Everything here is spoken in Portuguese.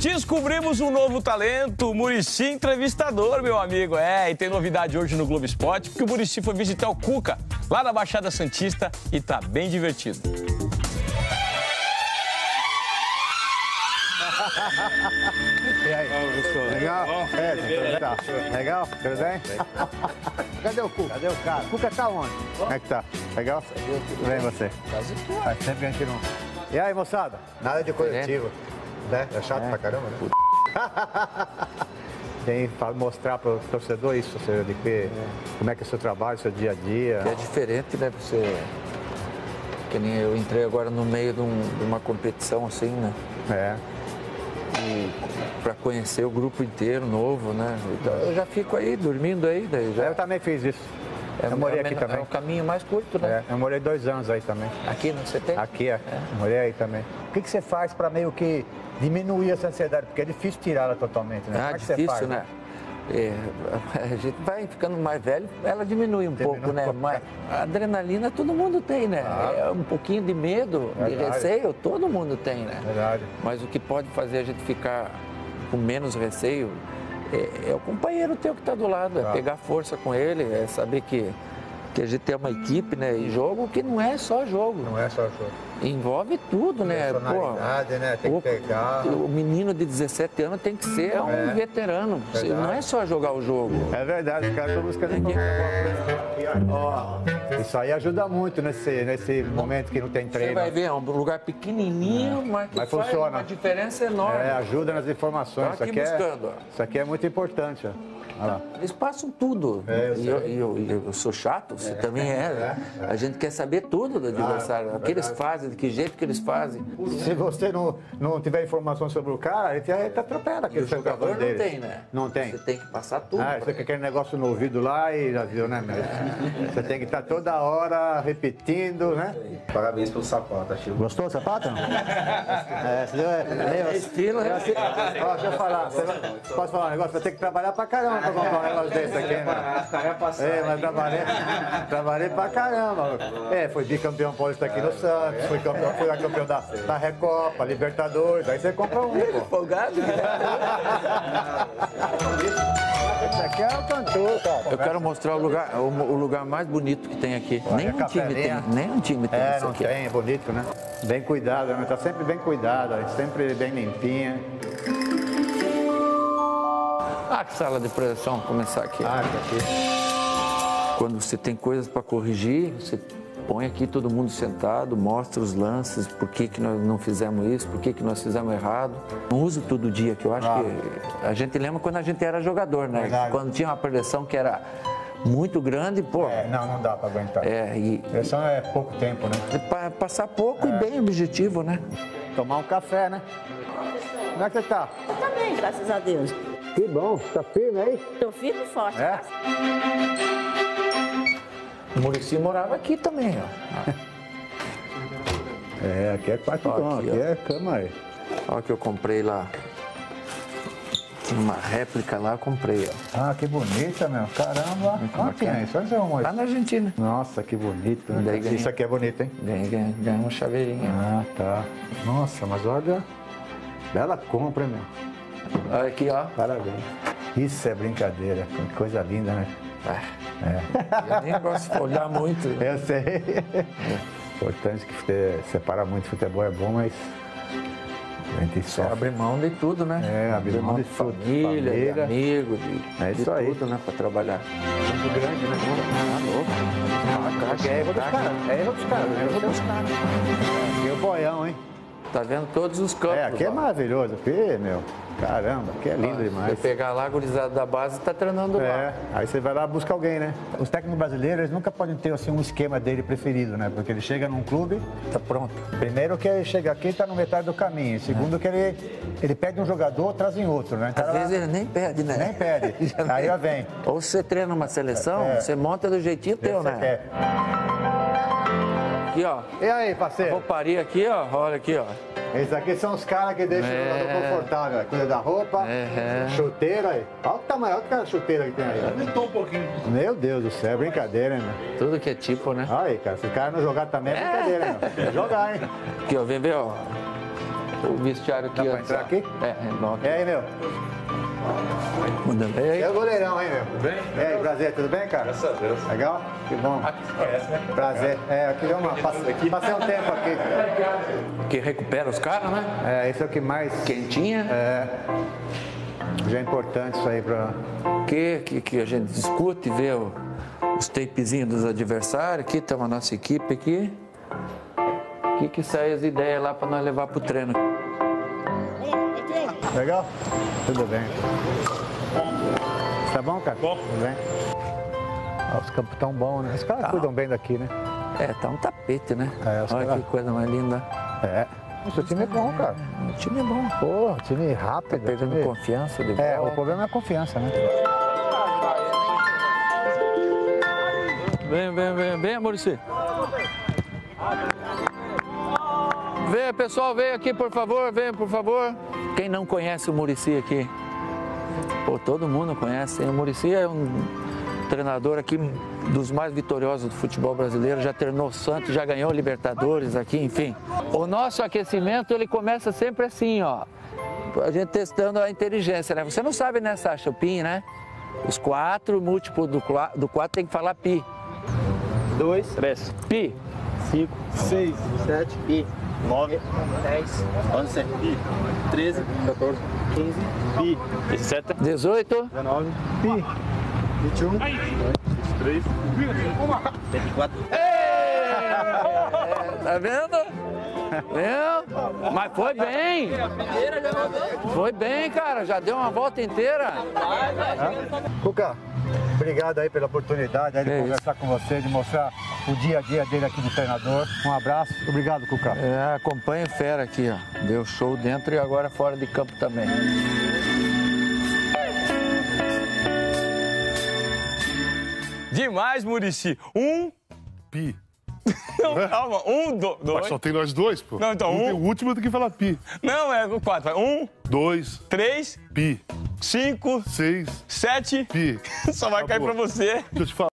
Descobrimos um novo talento, o Muricy Entrevistador, meu amigo. E tem novidade hoje no Globo Esporte, porque o Muricy foi visitar o Cuca, lá na Baixada Santista, e tá bem divertido. E aí? Legal? Tá. Legal? Tudo bem? Cadê o Cuca? Cadê o cara? O Cuca tá onde? Como é que tá? Legal? Tudo bem você? Faz tempo que a gente não... E aí, moçada? Nada de coletivo. Né? É chato pra caramba, né? Tem que mostrar para o torcedor isso, de que, como é que é o seu trabalho, o seu dia a dia. É diferente, né? Você... Que nem eu entrei agora no meio de uma competição assim, né? E para conhecer o grupo inteiro novo, né? Então, eu já fico aí, dormindo aí. Daí já... Eu também fiz isso. Eu morei aqui também. É o caminho mais curto, né? Eu morei 2 anos aí também. Aqui no CT? Aqui, morei aí também. O que você faz para meio que diminuir essa ansiedade? Porque é difícil tirá-la totalmente, né? É difícil, você faz, né? A gente vai ficando mais velho, ela diminui um pouco, né? Mas a adrenalina todo mundo tem, né? Um pouquinho de medo, de receio, todo mundo tem, né? Mas o que pode fazer a gente ficar com menos receio é o companheiro teu que está do lado, é pegar força com ele, é saber que a gente tem uma equipe, né? E jogo que não é só jogo. Não é só jogo. Envolve tudo, né? Personalidade, né? Tem que pegar. O menino de 17 anos tem que ser um veterano. Não é só jogar o jogo. É verdade, os caras estão buscando isso aí ajuda muito nesse momento que não tem treino. Você vai ver, é um lugar pequenininho, mas funciona. Faz uma diferença enorme. Ajuda nas informações. Aqui buscando. Isso aqui é muito importante. Olha lá. Eles passam tudo. Eu sou chato, você também é. A gente quer saber tudo do adversário. O que eles fazem, de que jeito que eles fazem. Se você não tiver informação sobre o cara, a gente atropela aquele jogador dele. Não tem, né? Não tem. Você tem que passar tudo. Você quer aquele negócio no ouvido lá e já viu, né? Você tem que estar toda hora repetindo, né? Parabéns pelo sapato, achei. Gostou do sapato? É estilo, né? Deixa eu falar. Posso falar um negócio? Vai ter que trabalhar pra caramba pra comprar um negócio desse aqui, né? Mas trabalhei pra caramba. Foi bicampeão paulista aqui no Santos, fui campeão da Recopa, Libertadores, aí você compra um. Folgado? Esse aqui é o cantor, cara. Eu quero mostrar o lugar mais bonito que tem aqui. Nem um time tem isso não aqui. Tem, é bonito, né? Bem cuidado, né? Tá sempre bem cuidado, sempre bem limpinha. Que sala de preleção, começar aqui. Aqui. Quando você tem coisas para corrigir, você põe aqui todo mundo sentado, mostra os lances, por que nós não fizemos isso, por que nós fizemos errado. Não uso todo dia, que eu acho que a gente lembra quando a gente era jogador, né? Verdade. Quando tinha uma preleção que era muito grande, pô. Não dá para aguentar. Preleção é pouco tempo, né? Passar pouco e bem objetivo, né? Tomar um café, né? Como é que você tá? Eu tô bem, graças a Deus. Que bom, tá firme aí? Tô firme e forte. O Muricy morava aqui também, ó. Aqui é quarto bom, aqui é cama aí. Olha que eu comprei lá. Tinha uma réplica lá, eu comprei, ó. Que bonita, meu. Caramba. Quem é isso? Onde você arrumou isso? Lá na Argentina. Nossa, que bonito, né? Isso aqui é bonito, hein? Ganhei uma chaveirinha. Tá. Nossa, mas olha... Bela compra, meu. Olha aqui, ó. Parabéns. Isso é brincadeira. Que coisa linda, né? Eu nem gosto de olhar muito. Eu sei. Importante que você separa muito. Futebol é bom, mas a gente sofre. Abrir mão de tudo, né? Abrir mão de família, de amigo, de isso aí. tudo, né? Pra trabalhar. Muito grande, né? Louco. É erro dos caras. E o boião, hein? Tá vendo todos os campos. Aqui é maravilhoso. Aqui, meu, caramba, aqui é lindo demais. Você pegar lá, a gurizada da base tá treinando lá. Aí você vai lá buscar alguém, né? Os técnicos brasileiros, eles nunca podem ter assim, um esquema dele preferido, né? Porque ele chega num clube, tá pronto. Primeiro que ele chega aqui e tá no metade do caminho. Segundo que ele pede um jogador, traz em outro, né? Às vezes ele nem pede, né? Nem pede. Aí já vem. Ou você treina uma seleção, você monta do jeitinho teu, né? Quer. Aqui, ó. E aí, parceiro? Rouparia aqui, ó. Olha aqui, ó. Esses aqui são os caras que deixam o jogador confortável. Cuida da roupa, chuteira aí. Olha o tamanho, olha a chuteira que tem aí. Aumentou um pouquinho. Meu Deus do céu, é brincadeira, hein, meu? Tudo que é tipo, né? Aí, cara, se o cara não jogar também é brincadeira, meu. É jogar, hein? Aqui, ó, vem ver, ó. o vestiário aqui. Dá pra antes, entrar ó. aqui? É, não, aqui. E aí, meu? Manda bem. É o goleirão, hein, meu? Tudo bem? E aí, prazer, tudo bem, cara? Graças a Deus. Legal? Que bom. Aqui se conhece, né? Prazer. É, aqui deu uma... Passei um tempo aqui. Que recupera os caras, né? É, esse é o que mais... Quentinha. Já é importante isso aí pra... Que a gente discute, vê os tapezinhos dos adversários. Aqui tem a nossa equipe aqui. Que sai as ideias lá para nós levar pro treino. Legal? Tudo bem. Tá bom, cara? Bom. Tudo bem? Ó, os campos tão bons, né? Os caras cuidam bem daqui, né? É, tá um tapete, né? É, os Olha caras- que coisa mais linda. É. O seu time é bom, cara. O time é bom. Pô, time rápido. Perdendo time... confiança de É, bola. o problema é a confiança, né? Vem, Muricy. Vem, pessoal, vem aqui, por favor, vem, por favor. Quem não conhece o Muricy aqui? Pô, todo mundo conhece. O Muricy é um treinador aqui dos mais vitoriosos do futebol brasileiro. Já treinou o Santos, já ganhou Libertadores aqui, enfim. O nosso aquecimento, ele começa sempre assim, ó. A gente testando a inteligência, né? Você não sabe, né, Sacha, o PIN, né? Os 4, múltiplo do 4 tem que falar pi. 2, 3. Pi. 5, 6, 7, pi. 9, 10, 11, pi. 13, 14, 15, pi. 17. 18. 19, pi. 21, 23, 24. Tá vendo? Viu? Mas foi bem. Foi bem, cara. Já deu uma volta inteira. Cuca, obrigado aí pela oportunidade aí de É conversar com você, de mostrar o dia a dia dele aqui de treinador. Um abraço. Obrigado, Cuca. É, acompanha o Fera aqui, ó. Deu show dentro e agora fora de campo também. Demais, Muricy. Pi. Não, calma. 2. Mas só tem nós dois, pô. Não, então, O último tem que falar pi. Não, é o 4. 2, 3, pi. 5, 6, 7. pi. Só vai cair Acabou. pra você. Deixa eu te falar.